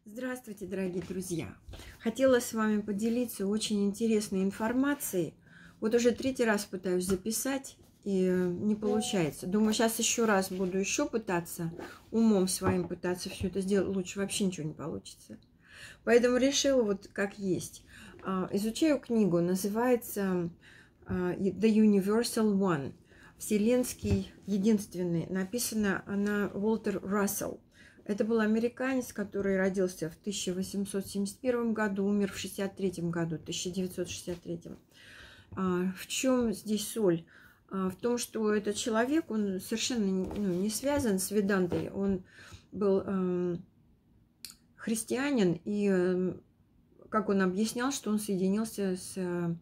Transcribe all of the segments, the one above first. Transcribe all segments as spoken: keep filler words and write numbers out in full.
Здравствуйте, дорогие друзья! Хотела с вами поделиться очень интересной информацией. Вот уже третий раз пытаюсь записать, и не получается. Думаю, сейчас еще раз буду еще пытаться, умом своим пытаться все это сделать. Лучше вообще ничего не получится. Поэтому решила вот как есть. Изучаю книгу, называется The Universal One. Вселенский единственный. Написана она Уолтер Рассел. Это был американец, который родился в тысяча восемьсот семьдесят первом году, умер в шестьдесят третьем году, тысяча девятьсот шестьдесят третьем. В чем здесь соль? В том, что этот человек, он совершенно ну, не связан с Ведантой. Он был э, христианин, и, э, как он объяснял, что он соединился с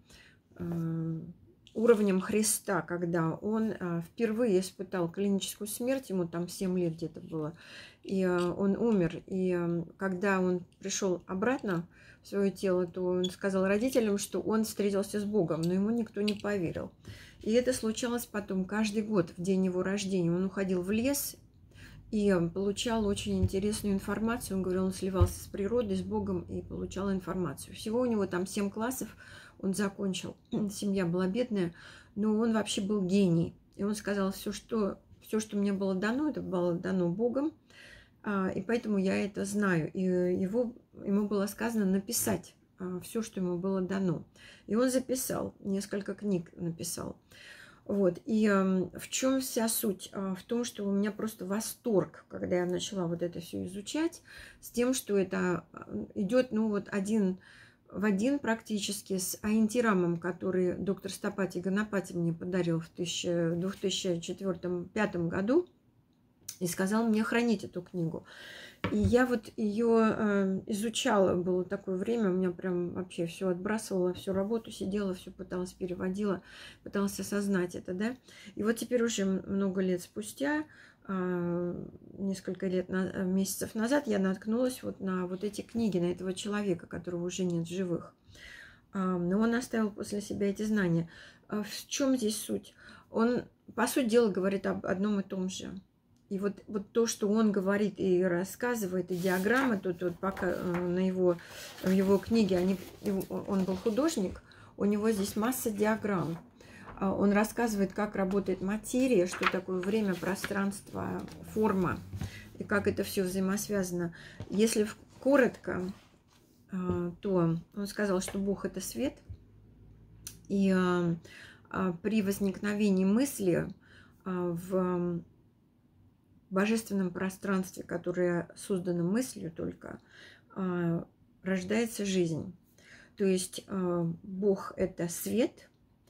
э, уровнем Христа, когда он э, впервые испытал клиническую смерть, ему там семь лет где-то было, и э, он умер. И э, когда он пришел обратно в свое тело, то он сказал родителям, что он встретился с Богом, но ему никто не поверил. И это случалось потом каждый год, в день его рождения. Он уходил в лес и получал очень интересную информацию. Он говорил, он сливался с природой, с Богом и получал информацию. Всего у него там семь классов он закончил. Семья была бедная, но он вообще был гений. И он сказал, все, что, все, что мне было дано, это было дано Богом. И поэтому я это знаю. И его, ему было сказано написать все, что ему было дано. И он записал, несколько книг написал. Вот. И э, в чем вся суть? В том, что у меня просто восторг, когда я начала вот это все изучать, с тем, что это идет, ну вот один в один практически с Аинтирамом, который доктор Стапати Ганапати мне подарил в две тысячи четвёртом — две тысячи пятом году и сказал мне хранить эту книгу. И я вот ее э, изучала, было такое время, у меня прям вообще все отбрасывала, всю работу сидела, все пыталась, переводила, пыталась осознать это, да. И вот теперь уже много лет спустя, э, несколько лет, на, месяцев назад я наткнулась вот на вот эти книги, на этого человека, которого уже нет в живых. Э, но он оставил после себя эти знания. Э, в чем здесь суть? Он, по сути дела, говорит об одном и том же. И вот, вот то, что он говорит и рассказывает, и диаграммы, тут вот пока на его, в его книге, они, он был художник, у него здесь масса диаграмм. Он рассказывает, как работает материя, что такое время, пространство, форма, и как это все взаимосвязано. Если коротко, то он сказал, что Бог – это свет, и при возникновении мысли в божественном пространстве, которое создано мыслью только, рождается жизнь. То есть Бог – это свет,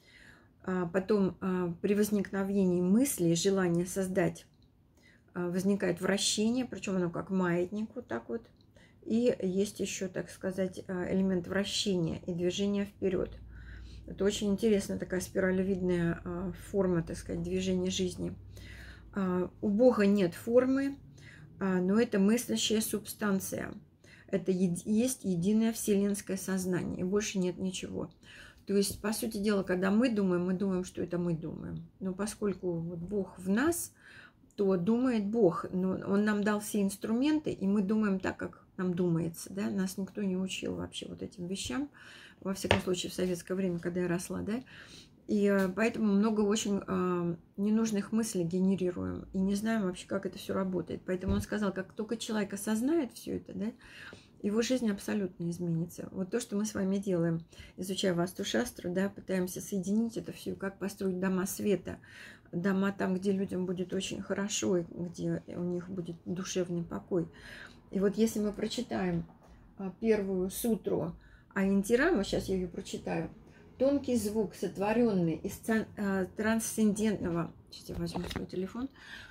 потом при возникновении мысли, желания создать, возникает вращение, причем оно как маятник вот так вот, и есть еще, так сказать, элемент вращения и движения вперед. Это очень интересная такая спиралевидная форма, так сказать, движения жизни. У Бога нет формы, но это мыслящая субстанция. Это есть единое вселенское сознание, и больше нет ничего. То есть, по сути дела, когда мы думаем, мы думаем, что это мы думаем. Но поскольку вот Бог в нас, то думает Бог. Но Он нам дал все инструменты, и мы думаем так, как нам думается. Да? Нас никто не учил вообще вот этим вещам. Во всяком случае, в советское время, когда я росла, да. И поэтому много очень э, ненужных мыслей генерируем. И не знаем вообще, как это все работает. Поэтому он сказал, как только человек осознает все это, да, его жизнь абсолютно изменится. Вот то, что мы с вами делаем, изучая Васту-шастру, да, пытаемся соединить это все, как построить дома света. Дома там, где людям будет очень хорошо, и где у них будет душевный покой. И вот если мы прочитаем первую сутру Аинтирама, сейчас я ее прочитаю. Тонкий звук, сотворенный из трансцендентного... Сейчас я возьму свой телефон.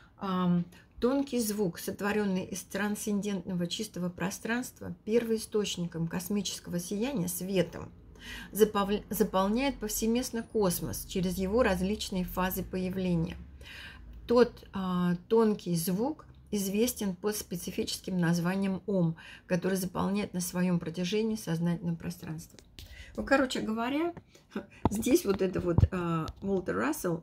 Тонкий звук, сотворенный из трансцендентного чистого пространства, первоисточником космического сияния, светом, заполняет повсеместно космос через его различные фазы появления. Тот а, тонкий звук известен под специфическим названием Ом, который заполняет на своем протяжении сознательное пространство. Ну, короче говоря, здесь вот это вот Уолтер Рассел,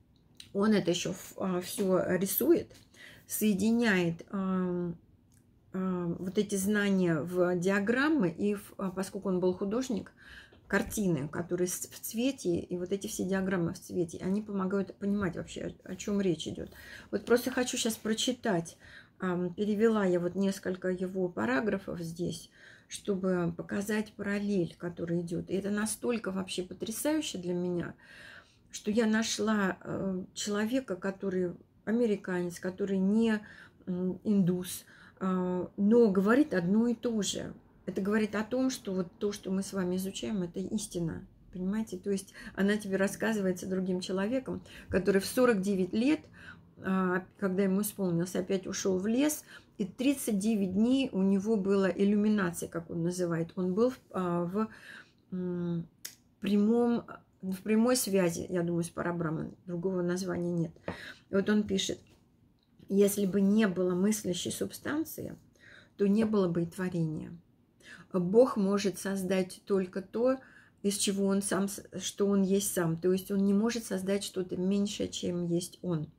он это еще все рисует, соединяет вот эти знания в диаграммы, и в, поскольку он был художник, картины, которые в цвете, и вот эти все диаграммы в цвете, они помогают понимать вообще, о, о чем речь идет. Вот просто хочу сейчас прочитать. Перевела я вот несколько его параграфов здесь, чтобы показать параллель, которая идет. И это настолько вообще потрясающе для меня, что я нашла человека, который американец, который не индус, но говорит одно и то же. Это говорит о том, что вот то, что мы с вами изучаем, это истина. Понимаете? То есть она тебе рассказывается другим человеком, который в сорок девять лет, когда ему исполнилось, опять ушел в лес, и тридцать девять дней у него была иллюминация, как он называет. Он был в, в, прямом, в прямой связи, я думаю, с Парабраманом. Другого названия нет. И вот он пишет: если бы не было мыслящей субстанции, то не было бы и творения. Бог может создать только то, из чего он сам, что он есть сам. То есть он не может создать что-то меньшее, чем есть он.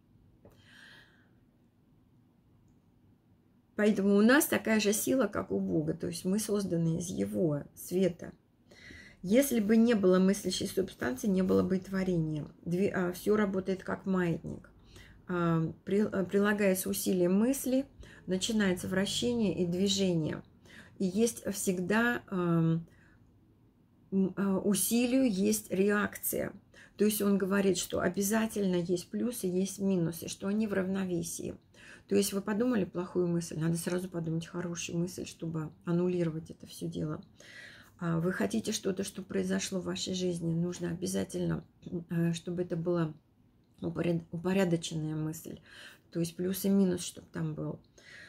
Поэтому у нас такая же сила, как у Бога. То есть мы созданы из Его света. Если бы не было мыслящей субстанции, не было бы и творения. Все работает как маятник. Прилагается усилие мысли, начинается вращение и движение. И есть всегда усилию, есть реакция. То есть он говорит, что обязательно есть плюсы, есть минусы, что они в равновесии. То есть вы подумали плохую мысль, надо сразу подумать хорошую мысль, чтобы аннулировать это все дело. Вы хотите что-то, что произошло в вашей жизни, нужно обязательно, чтобы это была упорядоченная мысль. То есть плюс и минус, чтобы там был.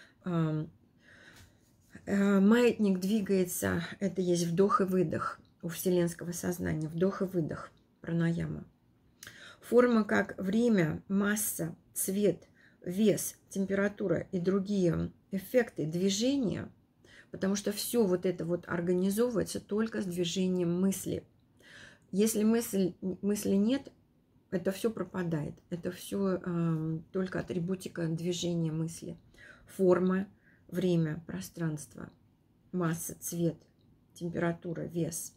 Маятник двигается, это есть вдох и выдох у вселенского сознания, вдох и выдох, пранаяма. Форма как время, масса, цвет, вес, температура и другие эффекты движения, потому что все вот это вот организовывается только с движением мысли. Если мысль, мысли нет, это все пропадает, это все э, только атрибутика движения мысли. Форма, время, пространство, масса, цвет, температура, вес.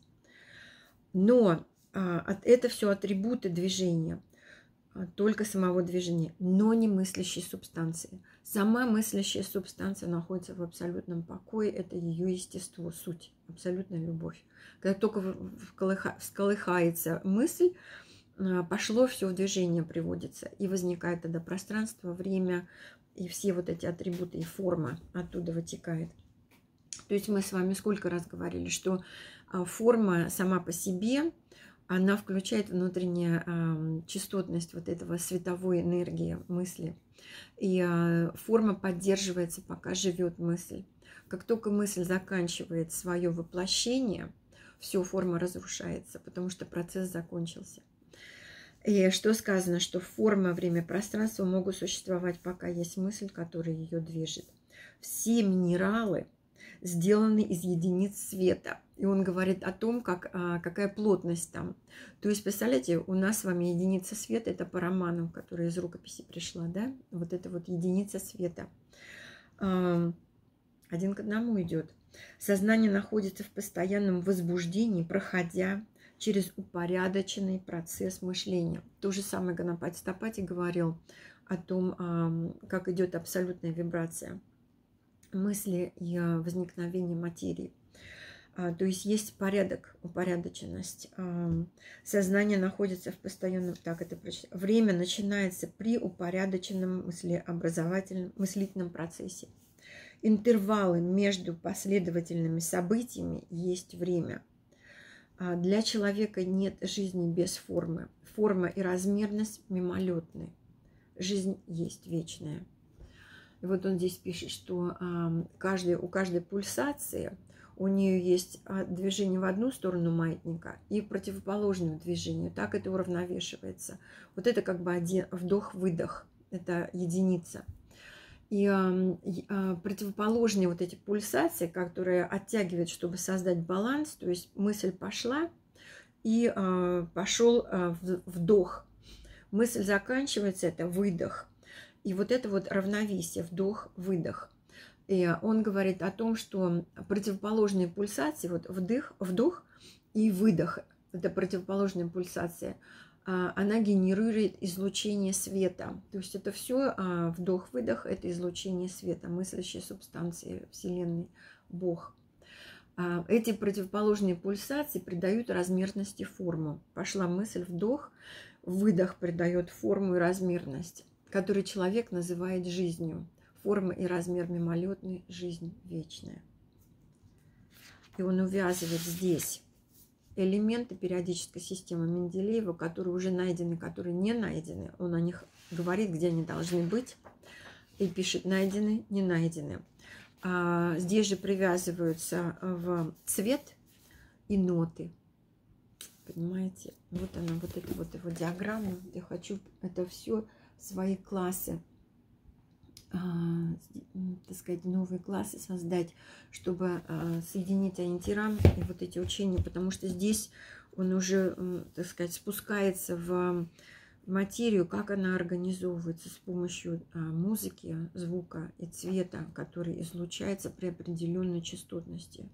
Но а, это все атрибуты движения, а, только самого движения, но не мыслящей субстанции. Сама мыслящая субстанция находится в абсолютном покое, это ее естество, суть, абсолютная любовь. Когда только всколыхается мысль, а, пошло все в движение приводится, и возникает тогда пространство, время, и все вот эти атрибуты и форма оттуда вытекает. То есть мы с вами сколько раз говорили, что форма сама по себе, она включает внутреннюю э, частотность вот этого световой энергии мысли. И э, форма поддерживается, пока живет мысль. Как только мысль заканчивает свое воплощение, все, форма разрушается, потому что процесс закончился. И что сказано, что форма, время, пространство могут существовать, пока есть мысль, которая ее движет. Все минералы сделаны из единиц света. И он говорит о том, как, а, какая плотность там. То есть, представляете, у нас с вами единица света, это параману, которая из рукописи пришла, да? Вот это вот единица света. А, один к одному идет. Сознание находится в постоянном возбуждении, проходя через упорядоченный процесс мышления. То же самое Ганапати Стапати говорил о том, а, как идет абсолютная вибрация мысли и возникновение материи. То есть есть порядок, упорядоченность. Сознание находится в постоянном... Так, это время начинается при упорядоченном мыслеобразовательном, мыслительном процессе. Интервалы между последовательными событиями есть время. Для человека нет жизни без формы. Форма и размерность мимолетны. Жизнь есть вечная. И вот он здесь пишет, что каждый, у каждой пульсации у нее есть движение в одну сторону маятника и противоположное движение. Так это уравновешивается. Вот это как бы один вдох-выдох. Это единица. И противоположные вот эти пульсации, которые оттягивают, чтобы создать баланс, то есть мысль пошла и пошел вдох. Мысль заканчивается, это выдох. И вот это вот равновесие, вдох, выдох. И он говорит о том, что противоположные пульсации, вот вдох, вдох и выдох, это противоположная пульсация, она генерирует излучение света. То есть это все вдох-выдох, это излучение света, мыслящие субстанции Вселенной, Бог. Эти противоположные пульсации придают размерности форму. Пошла мысль, вдох, выдох придает форму и размерность, которую человек называет жизнью. Форма и размер мимолетный, жизнь вечная. И он увязывает здесь элементы периодической системы Менделеева, которые уже найдены, которые не найдены. Он о них говорит, где они должны быть, и пишет найдены, не найдены. А здесь же привязываются в цвет и ноты. Понимаете? Вот она, вот эта вот его диаграмма. Я хочу это все в свои классы, а, так сказать, новые классы создать, чтобы а, соединить ориентирам и вот эти учения, потому что здесь он уже, так сказать, спускается в материю, как она организовывается с помощью а, музыки, звука и цвета, который излучается при определенной частотности.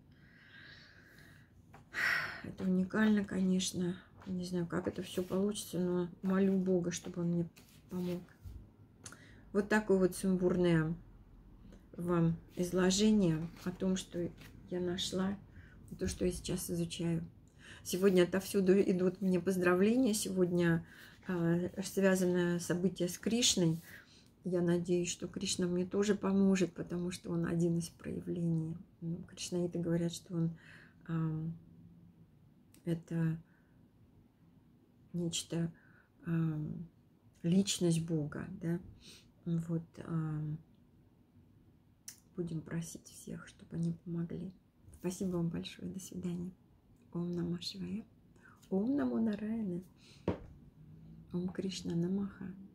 Это уникально, конечно. Не знаю, как это все получится, но молю Бога, чтобы он мне помог. Вот такое вот сумбурное вам изложение о том, что я нашла, то, что я сейчас изучаю. Сегодня отовсюду идут мне поздравления. Сегодня э, связано событие с Кришной. Я надеюсь, что Кришна мне тоже поможет, потому что он один из проявлений. Ну, кришнаиты говорят, что он э, это нечто, э, личность Бога, да. Вот, э, будем просить всех, чтобы они помогли. Спасибо вам большое. До свидания. Ом Намah Шивая. Ом Намо Нараяна. Ом Кришна Намаха.